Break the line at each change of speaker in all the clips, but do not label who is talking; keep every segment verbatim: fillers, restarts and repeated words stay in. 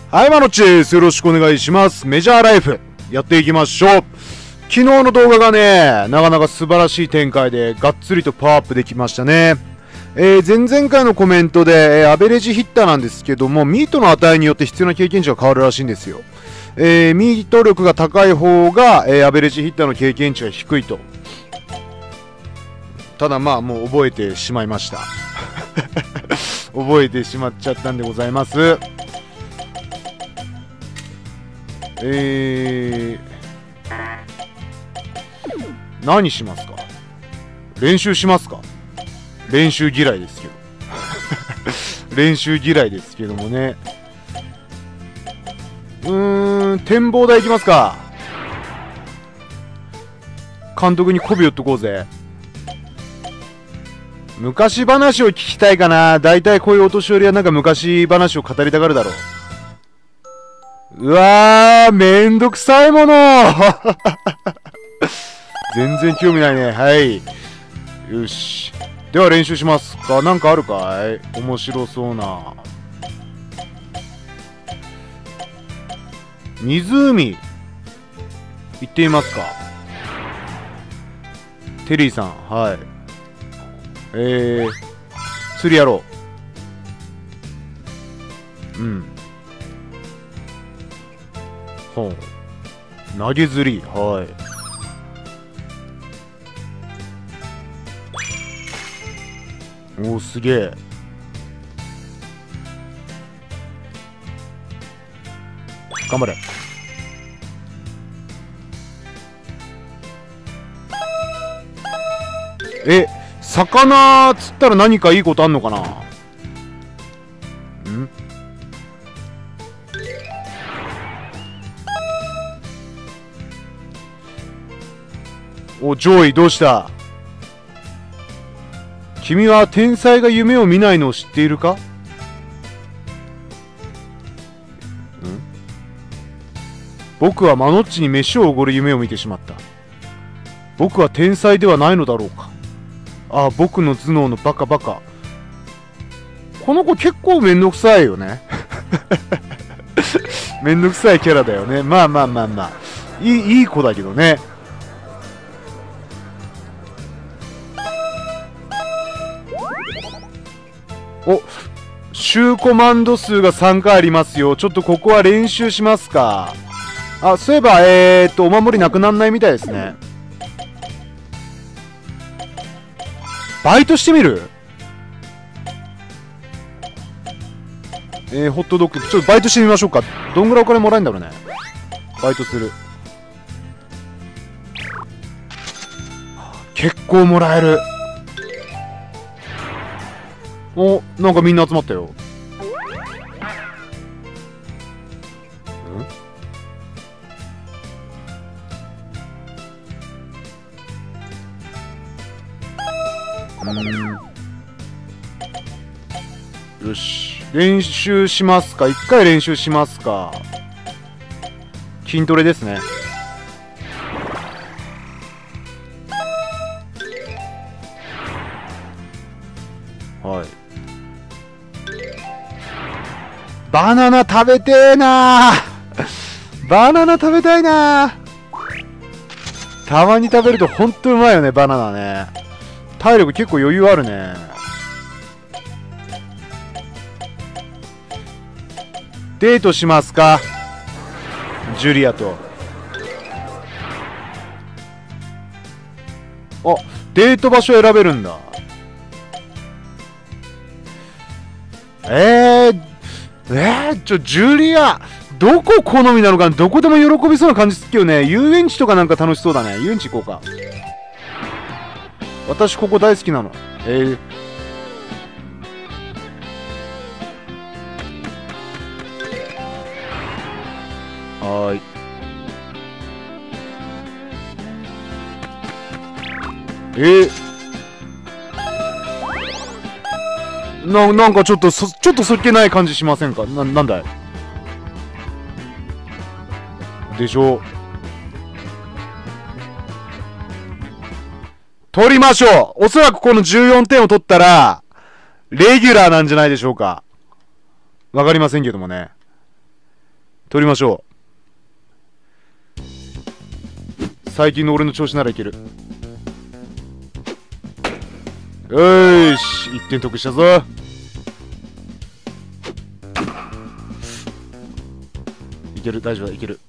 はい、マノッチです。よろしくお願いします。メジャーライフ、やっていきましょう。昨日の動画がね、なかなか素晴らしい展開で、がっつりとパワーアップできましたね。えー、前々回のコメントで、えー、アベレージヒッターなんですけども、ミートの値によって必要な経験値が変わるらしいんですよ。えー、ミート力が高い方が、えー、アベレージヒッターの経験値が低いと。ただまあ、もう覚えてしまいました。覚えてしまっちゃったんでございます。えー、何しますか？練習しますか？練習嫌いですけど。練習嫌いですけどもね。うーん、展望台行きますか。監督に媚び寄っとこうぜ。昔話を聞きたいかな。だいたいこういうお年寄りはなんか昔話を語りたがるだろう。うわー、めんどくさいもの全然興味ないね。はい。よし。では練習しますか。なんかあるかい？面白そうな。湖。行ってみますか。テリーさん、はい。えー、釣りやろう。うん。ほう。投げ釣り。はい。おお、すげえ。頑張れ。え、魚釣ったら何かいいことあんのかな？ん？お、上位どうした？君は天才が夢を見ないのを知っているか？ん？僕はマノッチに飯をおごる夢を見てしまった。僕は天才ではないのだろうか。ああ、僕の頭脳のバカバカ。この子結構めんどくさいよね。めんどくさいキャラだよね。まあまあまあまあ。いい、いい子だけどね。お、週コマンド数がさんかいありますよ。ちょっとここは練習しますか。あ、そういえば、えーっと、お守りなくなんないみたいですね。バイトしてみる？えー、ホットドッグ、ちょっとバイトしてみましょうか。どんぐらいお金もらえるんだろうね。バイトする。結構もらえる。お、なんかみんな集まったよ。ん？うーん。よし。練習しますか。一回練習しますか。筋トレですね。はい。バナナ食べてーなー。バナナ食べたいなー。たまに食べるとほんとうまいよね、バナナね。体力結構余裕あるね。デートしますか？ジュリアと。あ、デート場所選べるんだ。えー、えー、ちょ、ジュリア、どこ好みなのかな。どこでも喜びそうな感じすっけどね。遊園地とかなんか楽しそうだね。遊園地行こうか。私ここ大好きなの。えー、はーい。えー、な、なんかちょっとそ、ちょっとそっけない感じしませんか？な、なんだいでしょう。取りましょう。おそらくこのじゅうよんてんを取ったら、レギュラーなんじゃないでしょうか。わかりませんけどもね。 取りましょう。最近の俺の調子ならいける。よーし、いってん得したぞ。いける、大丈夫だ、いける。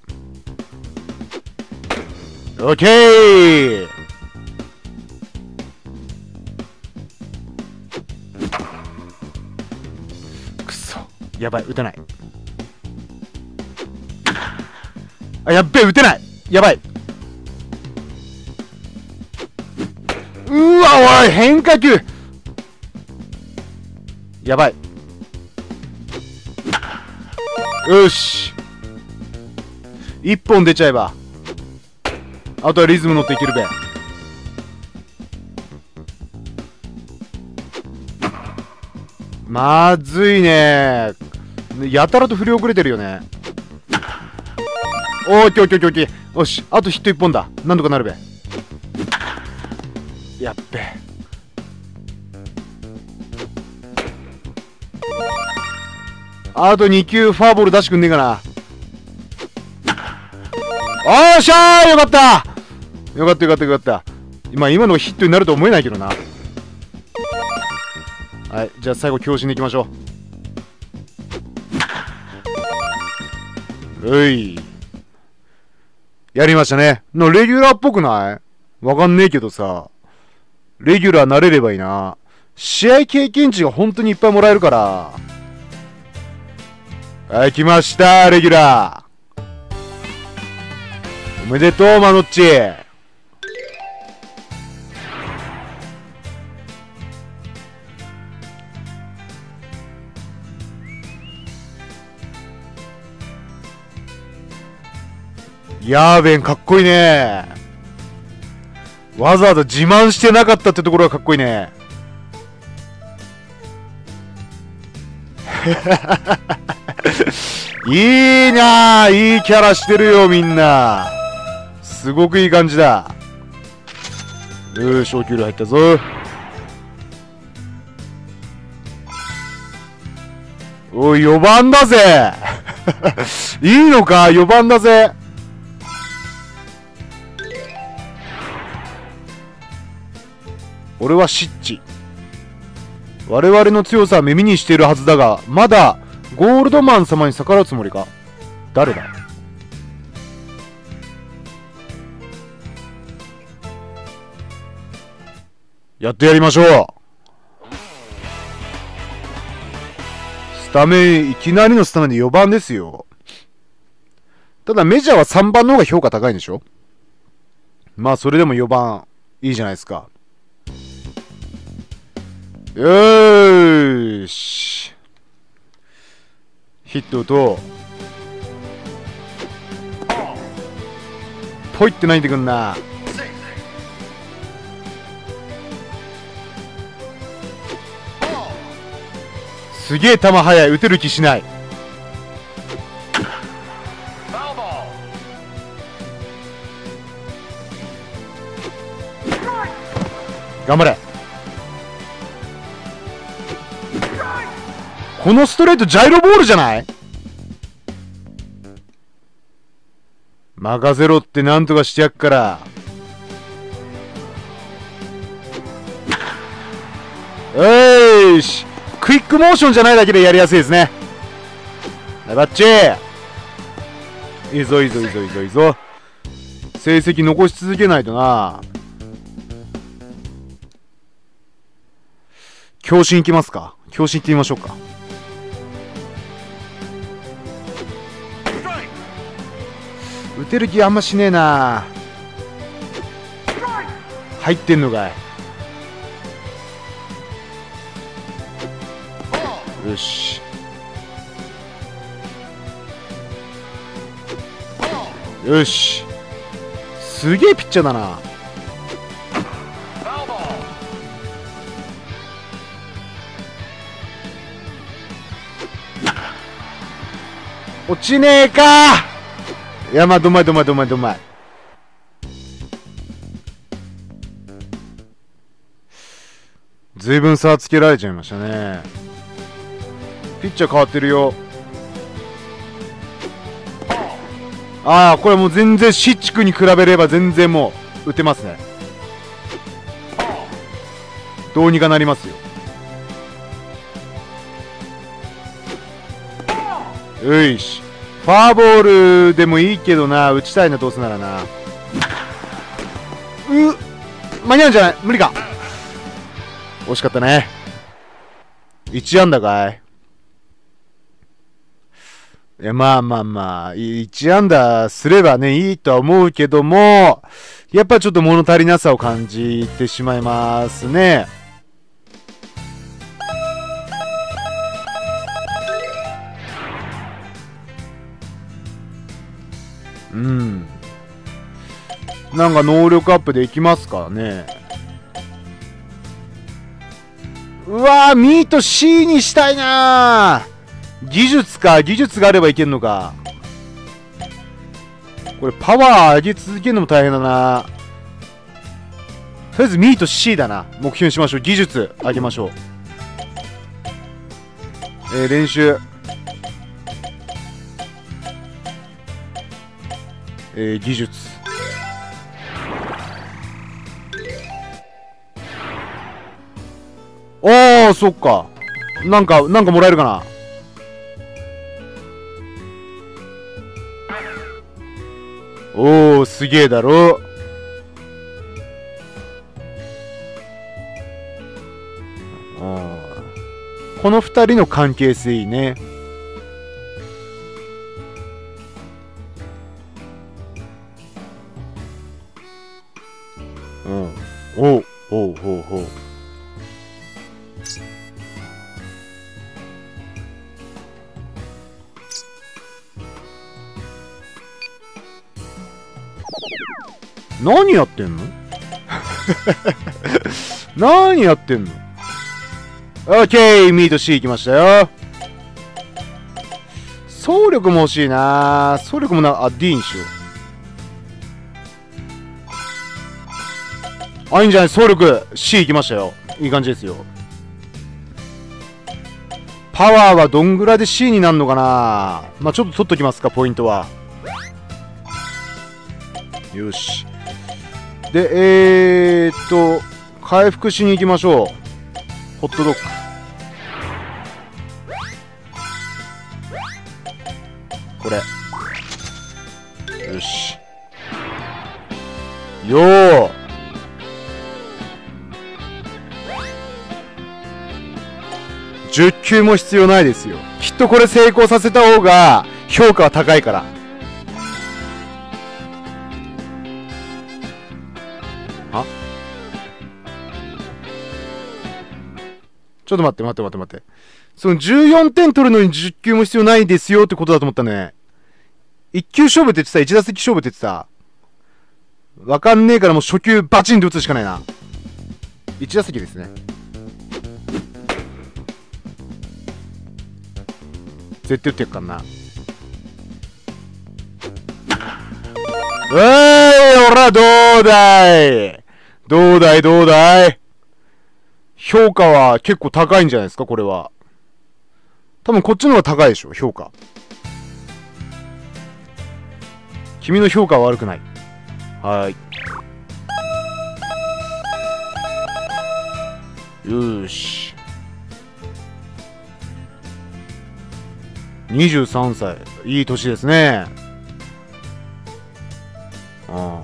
オッケー。くそ、やばい、撃てない。あ、やっべえ、撃てない。やばい。うわ、おい、変化球。やばい。よし、一本出ちゃえばあとはリズム乗っていけるべ。まずいね。やたらと振り遅れてるよね。おー、きょきょきょき。よし、あとヒット一本だ。なんとかなるべ。やっべ。あとに球フォアボール出してくんねえかな。おーしゃー、よかった。よかったよかったよかった。今今のヒットになると思えないけどな。はい、じゃあ最後強振でいきましょう。うい、やりましたね。のレギュラーっぽくない？わかんねえけどさ、レギュラーなれればいいな。試合経験値が本当にいっぱいもらえるから。はい、来ましたレギュラー。おめでとうマノッチ。ヤーベンかっこいいね。わざわざ自慢してなかったってところがかっこいいね。いいなあ、いいキャラしてるよみんな。すごくいい感じだ。よーし、小給料入ったぞ。おい、よばんだぜ。いいのか、よばんだぜ。俺はシッチ。我々の強さは耳にしているはずだが、まだゴールドマン様に逆らうつもりか？誰だ？やってやりましょう。スタメン、いきなりのスタメンでよばんですよ。ただメジャーはさんばんの方が評価高いんでしょ？まあそれでもよばんいいじゃないですか。よーし、ヒットとポイってないんでくんな。すげえ球速い。打てる気しない。頑張れ。このストレートジャイロボールじゃない？任せろってなんとかしてやっから。よーし、クイックモーションじゃないだけでやりやすいですね。バッチー。いいぞいいぞいいぞいいぞいいぞ。成績残し続けないとな。強振いきますか。強振いってみましょうか。打てる気あんましねえな。入ってんのかい。よしよし、すげえピッチャーだな。落ちねえか。いや、まあどまいどまいどまいどまい。ずいぶん差つけられちゃいましたね。ピッチャー変わってるよ。 ああ、これもう全然シッチクに比べれば全然もう打てますね。どうにかなりますよ。よいし。ファーボールでもいいけどな。打ちたいな、どうせならな。う間に合うんじゃない？無理か。惜しかったね。いち安打かい。いや、まあまあまあ、いち安打すればね、いいとは思うけども、やっぱちょっと物足りなさを感じてしまいますね。うん。なんか能力アップできますからね。うわー、ミート C にしたいなー。技術か、技術があればいけるのか。これパワー上げ続けるのも大変だな。とりあえずミート C だな。目標にしましょう。技術上げましょう。えー、練習。えー、技術。おー、そっか。なんか、なんかもらえるかな。おー、すげえだろ。この二人の関係性いいね。うん。おう、おう、ほう、ほう。何やってんの何やってんの。オッケー、ミート C 行きましたよ。走力も欲しいな。走力もな、あ、D にしよう。あ、いいんじゃない。走力 C 行きましたよ。いい感じですよ。パワーはどんぐらいで C になるのかな。まあ、ちょっと取っときますか、ポイントは。よし。で、えーっと、回復しに行きましょう。ホットドッグ。これ。よし。よー。じゅっ球も必要ないですよ。きっとこれ成功させた方が評価は高いから。は？ちょっと待って待って待って待って。そのじゅうよんてん取るのにじゅっ球も必要ないですよってことだと思ったね。いっ球勝負って言ってた？ いち 打席勝負って言ってた？わかんねえからもう初球バチンと打つしかないな。いち打席ですね。絶対打ってやっかんな。うえーい、おら、どうだいどうだいどうだい評価は結構高いんじゃないですか、これは。多分こっちの方が高いでしょ、評価。君の評価は悪くない。はーい。よーし。にじゅうさんさい。いい年ですね。ああ。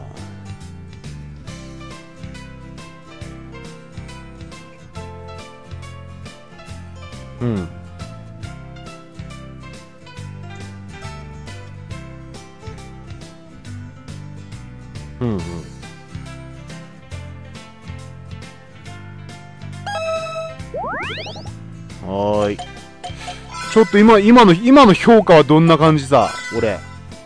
うん。うんうん。はーい。ちょっと今、今の、今の評価はどんな感じさ、俺。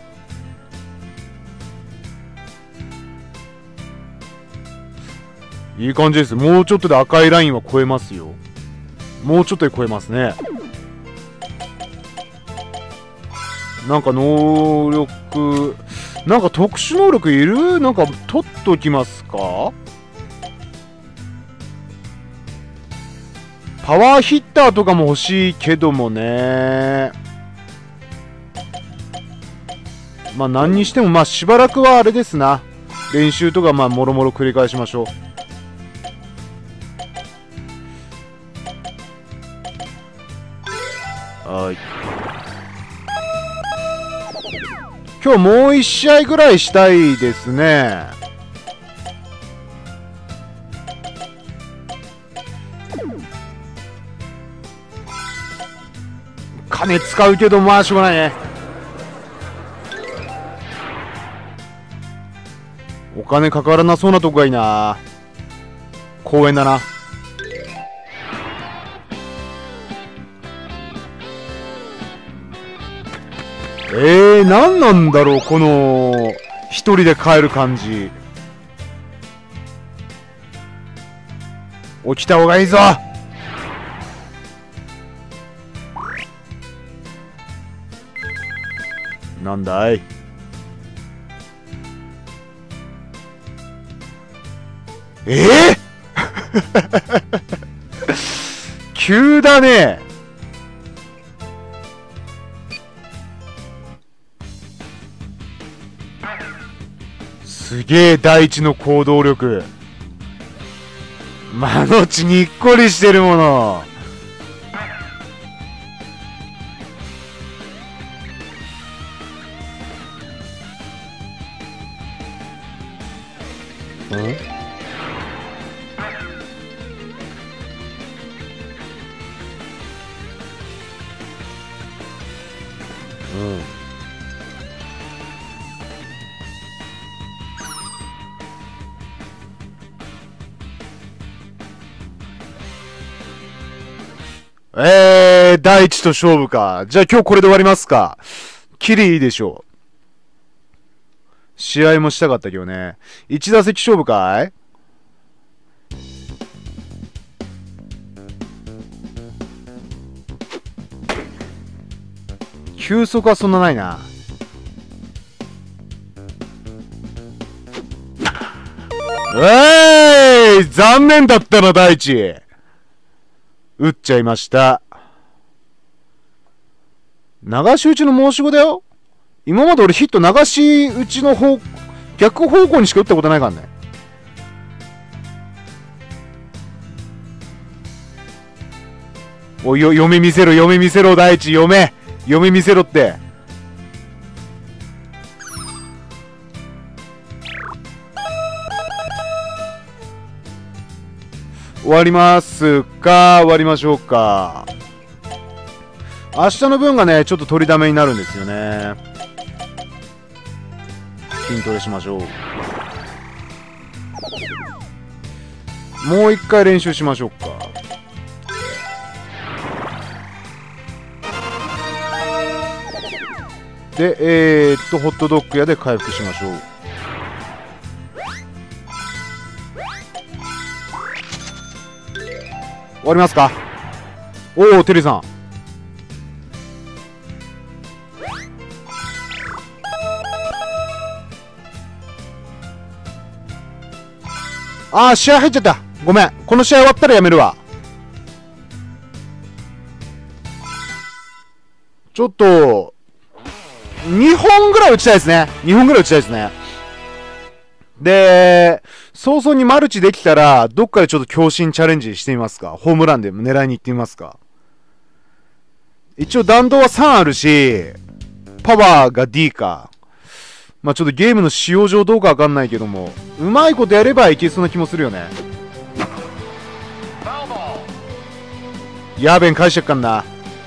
いい感じです。もうちょっとで赤いラインは超えますよ。もうちょっとで超えますね。なんか能力、なんか特殊能力いる？なんか取っときますか？パワーヒッターとかも欲しいけどもね。 まあ何にしてもまあしばらくはあれですな、練習とかまあもろもろ繰り返しましょう。はい、今日もういち試合ぐらいしたいですね。金使うけどまあしょうがないね。お金かからなそうなとこがいいな。公園だな。えー、何なんだろうこの一人で帰る感じ。起きた方がいいぞ。なんだい。えー、急だね。すげえ第一の行動力。間のちにっこりしてるもの。ん？うん。えー、第一と勝負か。じゃあ今日これで終わりますか。キリいいでしょう。試合もしたかったけどね。一打席勝負かい？球速はそんなないな。えーい、残念だったな、第一。打っちゃいました。流し打ちの申し子だよ。今まで俺ヒット流し打ちの方、逆方向にしか打ったことないからね。おいよ、嫁見せろ、嫁見せろ、第一、嫁。嫁見せろって。終わりますか？終わりましょうか。明日の分がね、ちょっと取りだめになるんですよね。筋トレしましょう。もう一回練習しましょうか。で、えー、っと、ホットドッグ屋で回復しましょう。終わりますか？おお、テリーさん。ああ、試合入っちゃった。ごめん。この試合終わったらやめるわ。ちょっと、にほんぐらい打ちたいですね。にほんぐらい打ちたいですね。で、早々にマルチできたら、どっかでちょっと強振チャレンジしてみますか。ホームランで狙いに行ってみますか。一応弾道はさんあるし、パワーが D か。まあちょっとゲームの使用上どうかわかんないけども、うまいことやればいけそうな気もするよね。やべん返しちゃっかんな。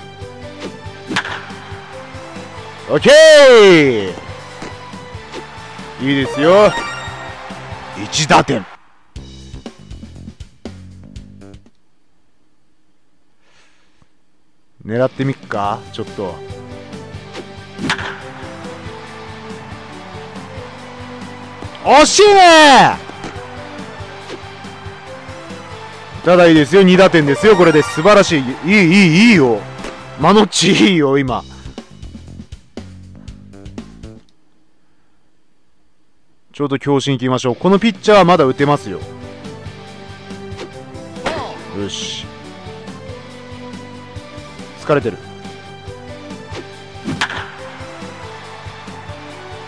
オッケー、いいですよ。いち打点。狙ってみっか、ちょっと。惜しいね。ただいいですよ、に打点ですよ。これで素晴らしい。いいいいいいよ、マノッチいいよ。今ちょうど強振いきましょう。このピッチャーはまだ打てますよ。よし、疲れてる。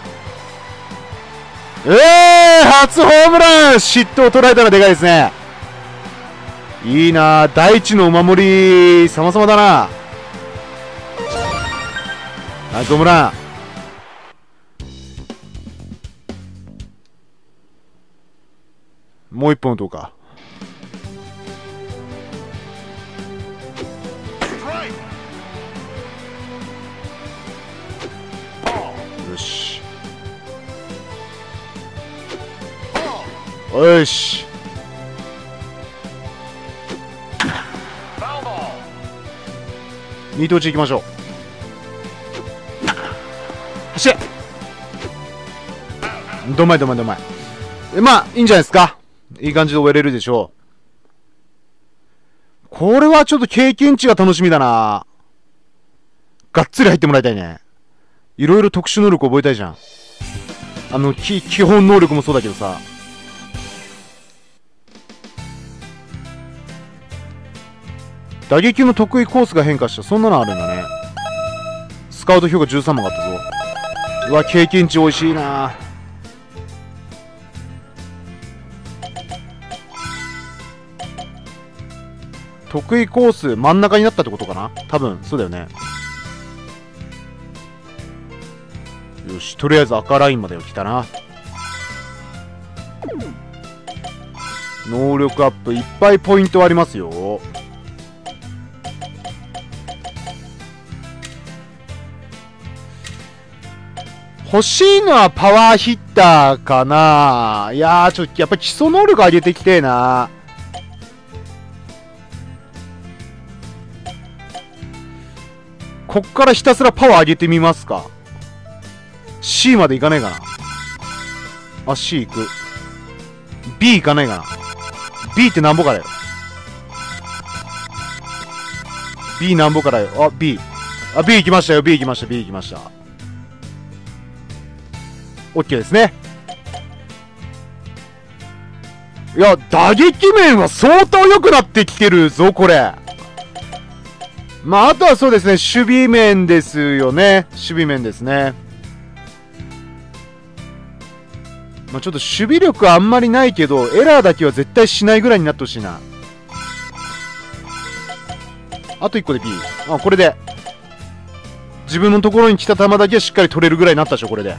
えー、初ホームラン嫉妬を捉えたらでかいですね。いいな、大地のお守り様々だな。ナイスホームラン。もう一本打とうか。よしよし。ミート打ち行きましょう。走れ。どんまいどんまいどんまい。え、まあいいんじゃないですか。いい感じで終えれるでしょう。これはちょっと経験値が楽しみだな。がっつり入ってもらいたいね。いろいろ特殊能力覚えたいじゃん。あの、き、基本能力もそうだけどさ。打撃の得意コースが変化した。そんなのあるんだね。スカウト評価じゅうさんまんあったぞ。うわ、経験値美味しいな。得意コース真ん中になったってことかな。多分そうだよね。よし、とりあえず赤ラインまで来たな。能力アップいっぱいポイントありますよ。欲しいのはパワーヒッターかな。いやー、ちょっとやっぱり基礎能力上げてきてえな。こっからひたすらパワー上げてみますか。C までいかないかな。あ、C 行く。B 行かないかな。B ってなんぼからよ。B なんぼからよ。あ、B。あ、B 行きましたよ。B 行きました。B 行きました。OK ですね。いや、打撃面は相当良くなってきてるぞ、これ。まあ、あとはそうですね、守備面ですよね。守備面ですね。まあ、ちょっと守備力あんまりないけど、エラーだけは絶対しないぐらいになってほしいな。あといっこで B。あ、これで。自分のところに来た球だけはしっかり取れるぐらいになったでしょ、これで。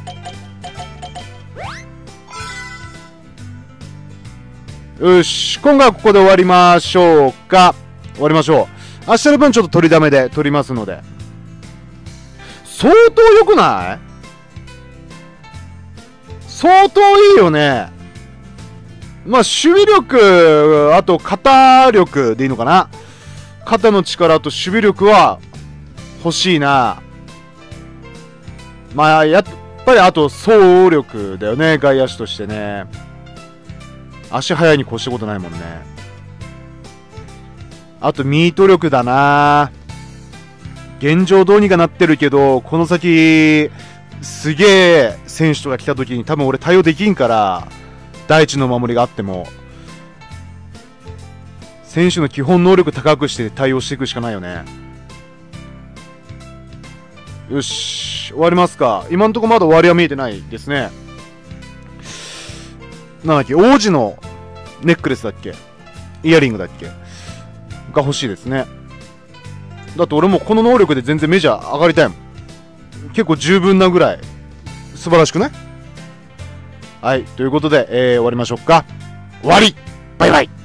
よし、今回はここで終わりましょうか。終わりましょう。明日の分ちょっと取りだめで取りますので。相当良くない？相当いいよね。まあ、守備力、あと肩力でいいのかな。肩の力と守備力は欲しいな。まあ、やっぱりあと走力だよね、外野手としてね。足速いに越したことないもんね。あとミート力だな。現状どうにかなってるけど、この先すげえ選手とか来た時に多分俺対応できんから、第一の守りがあっても選手の基本能力高くして対応していくしかないよね。よし、終わりますか。今んとこまだ終わりは見えてないですね。なんだっけ、王子のネックレスだっけ、イヤリングだっけが欲しいですね。だって俺もこの能力で全然メジャー上がりたいもん。結構十分なぐらい素晴らしくない？はい、ということで、えー、終わりましょうか。終わり。バイバイ。